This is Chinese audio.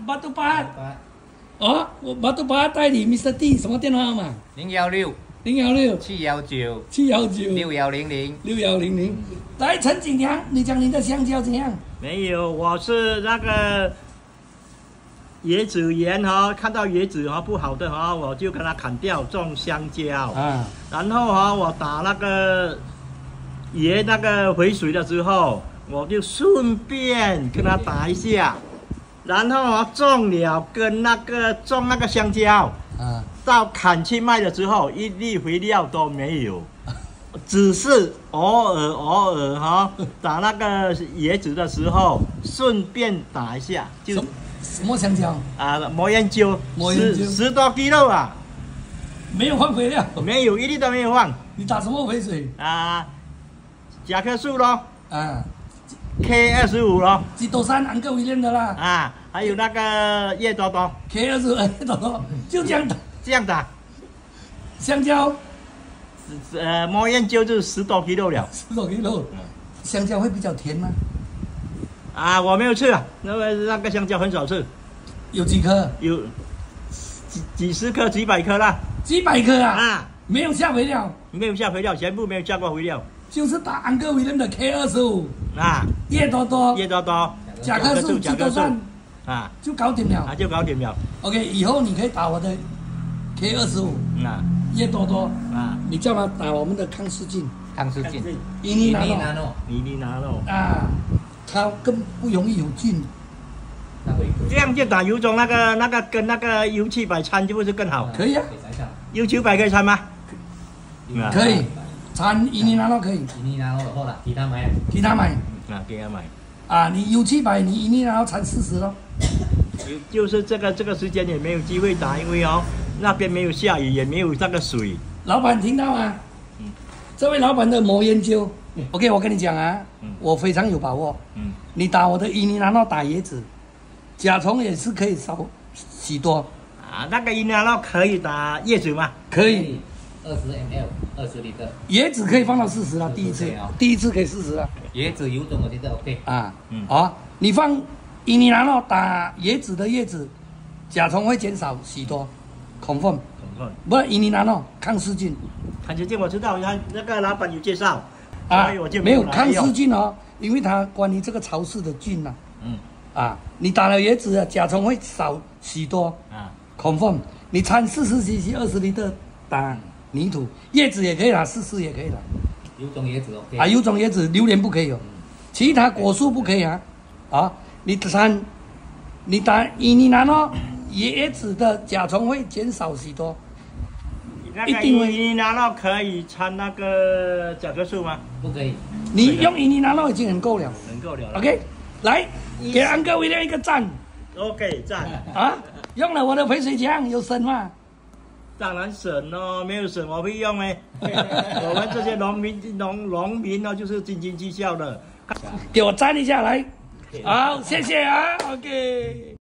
888。哦，我888代理 Mr. D， 什么电话号码 016 016 719 719 6100 6100。来，陈景良，你讲你的香蕉怎样？ 没有，我是那个椰子园哈，看到椰子哈不好的哈，我就跟它砍掉，种香蕉啊。然后哈，我打那个椰那个回水的时候，我就顺便跟它打一下。然后啊，种了跟种那个香蕉，到砍去卖的时候，一粒肥料都没有，只是偶尔哈打那个椰子的时候，顺便打一下，就什么香蕉啊？魔研究10多 kg 啊， 没有放肥料， 没有一粒都没有放。 你打什么肥水啊？甲壳素咯， 啊。 K25咯， 基督山安哥威廉的啦， 啊，还有那个叶多多 K25叶多多，就这样打， 这样打。 香蕉， 魔研究就10多 kg 了 10多 kg，香蕉会比较甜吗？ 啊，我没有吃啊，那个香蕉很少吃。 有几颗？ 有几十颗、几百颗啦。 几百颗啊？ 啊， 没有下肥料。 没有下肥料，全部没有下过肥料。 就是打安哥威廉的 K25 啊， 叶多多，甲壳素、基督山啊， 就搞定了。 啊，就搞定了。 OK， 以后你可以打我的 K25啊，叶多多啊，你叫他打我们的康斯净，伊尼拿诺啊，它更不容易有菌。 这样就打油种那个跟那个油漆百掺，是不是更好？ 可以啊， 油漆百可以掺吗？ 可以。掺伊尼拿诺可以， 伊尼拿诺好了，其他买啊，给他买啊！你有700，你伊尼拿诺掺40咯。 就是这个时间也没有机会打，因为那边没有下雨，也没有那个水。 老板听到吗？这位老板的魔研究，OK， 我跟你讲啊，我非常有把握。你打我的伊尼拿诺打椰子，甲虫也是可以少许多。 啊，那个伊尼拿诺可以打叶子吗？ 可以。 20 ml 20厘的椰子可以放到40了，第一次可以40了。 椰子油种我觉得 OK 啊，好，你放伊尼拿诺打椰子的叶子，甲虫会减少许多。confirm，不是伊尼拿诺康斯净， 康斯净我知道，那个老板有介绍啊，没有康斯净哦，因为它关于这个潮湿的菌呐，啊，你打了椰子，甲虫会少许多啊。confirm，你掺40 cc 20厘的打。泥土叶子也可以啦，40也可以啦。 有种椰子 OK 啊，有种椰子榴莲不可以哦，其他果树不可以啊。啊，你打伊尼拿诺椰子的甲虫会减少许多。 一定会。伊尼拿诺可以掺那个甲壳素吗？ 不可以。 你用伊尼拿诺已经很够了。 很够了。 OK， 来给安哥威廉一个赞。 OK， 赞。 啊，用了我的肥水枪有省吗？ 当然省哦，没有省我会用哎。我们这些农民呢，就是斤斤计较的。 给我赞一下来，好，谢谢啊 ，OK。